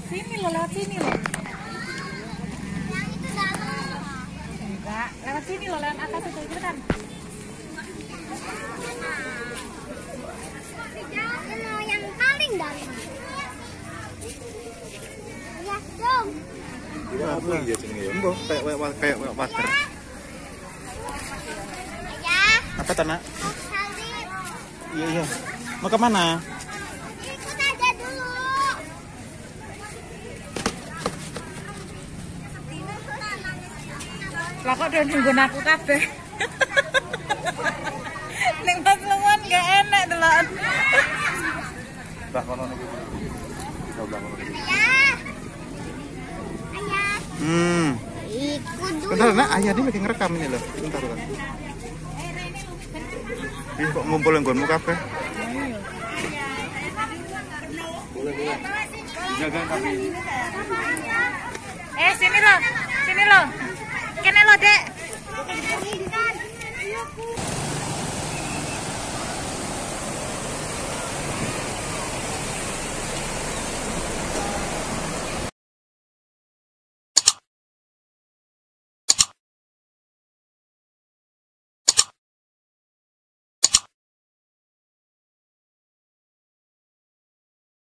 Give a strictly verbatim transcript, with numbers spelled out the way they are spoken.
Sini loh, lewat sini loh. Yang itu dalam. Enggak, lewat sini loh, lewat atas itu cepetan. Ini mau yang paling dalam. Ya, dong. Ini apa ya jenenge ya? Mbah kayak kayak kayak water. Ayah, Apa tanah? salib. Iya iya. Mau ke mana? Ikut aja dulu. Lah kok udah nungguin aku kabeh. Ning pas lungan gak enak delok. Lah kono niku. Lah kono niku. Ayah. Ayah. Hmm. Ikut dulu. Bentar, nak, ayah ini lagi ngerekam ini loh. Bentar, bentar. Ih, kok ngumpul nggonmu kabeh? Boleh, boleh. Jaga kaki. Eh, sini loh. Sini loh. Kene loh, Dek.